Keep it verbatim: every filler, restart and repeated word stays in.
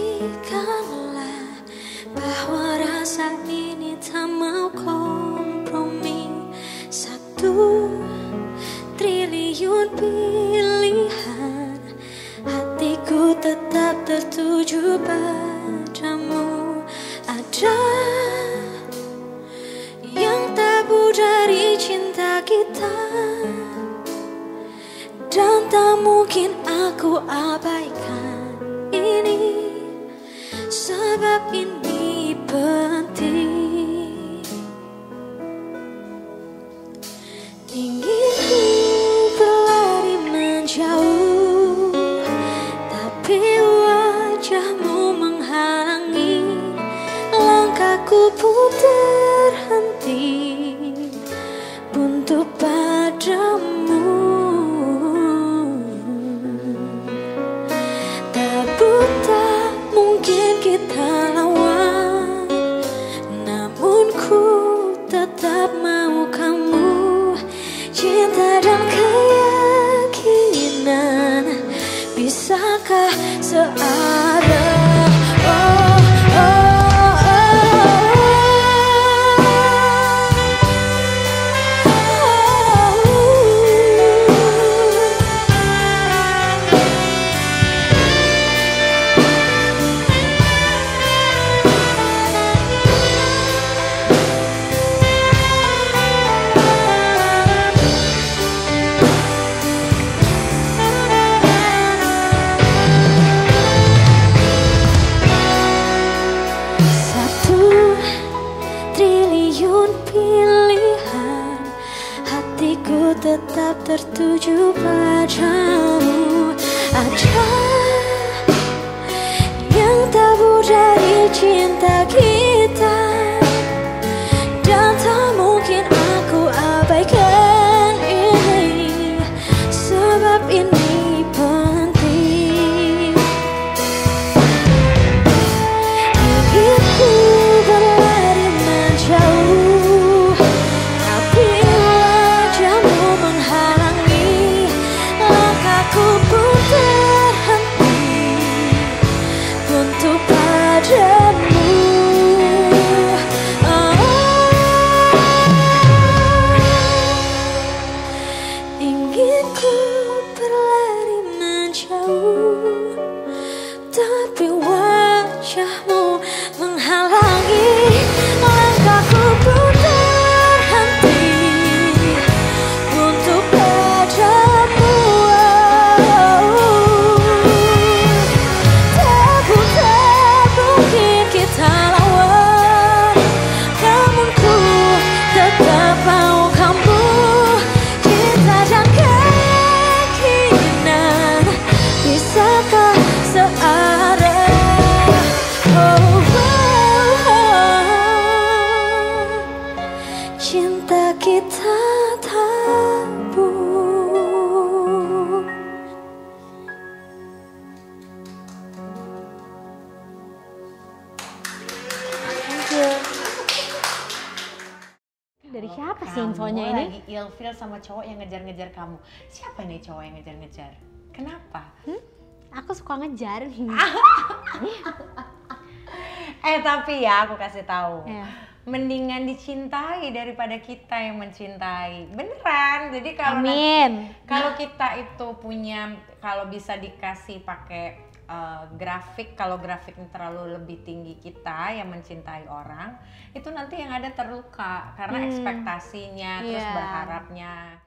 pastikanlah bahwa rasa ini tak mau kompromi. Satu triliun pilihan, hatiku tetap tertuju padamu. Ada yang tabu dari cinta kita, dan tak mungkin aku abaikan ini, sebab ini penting. Ingin ku berlari menjauh, tapi wajahmu menghalangi langkahku pun terhenti untuk padamu. Tabu tak mungkin kita lawan, namun ku tetap mau kamu. Cinta dan keyakinan, bisakah searah? Oh, oh. Pilihan, hatiku tetap tertuju padamu. Ada yang tabu dari cinta kita, dan tak mungkin aku abaikan ini, sebab ini penting. Inginku berlari menjauh, tapi wajahmu menghalangi langkahku pun terhenti untuk padamu. Oh, ingin ku berlari menjauh, tapi wajahmu menghalangi langkahku pun terhenti untuk padamu. Tabu tak mungkin kita lawan, namun ku tetap mau kamu. Cinta dan keyakinan, bisakah searah? Oh, oh, oh. Cinta kita tabu. Dari siapa sih Kamu infonya ini? lagi ilfil sama cowok yang ngejar-ngejar kamu. Siapa nih cowok yang ngejar-ngejar? Kenapa? Hmm? Aku suka ngejar. Eh tapi ya aku kasih tahu. Ya. Mendingan dicintai daripada kita yang mencintai. Beneran. Jadi kalau Amin. nanti- kalau kita itu punya, kalau bisa dikasih pakai uh, grafik, kalau grafiknya terlalu lebih tinggi kita yang mencintai orang, itu nanti yang ada terluka karena Hmm. ekspektasinya, terus Iya. berharapnya.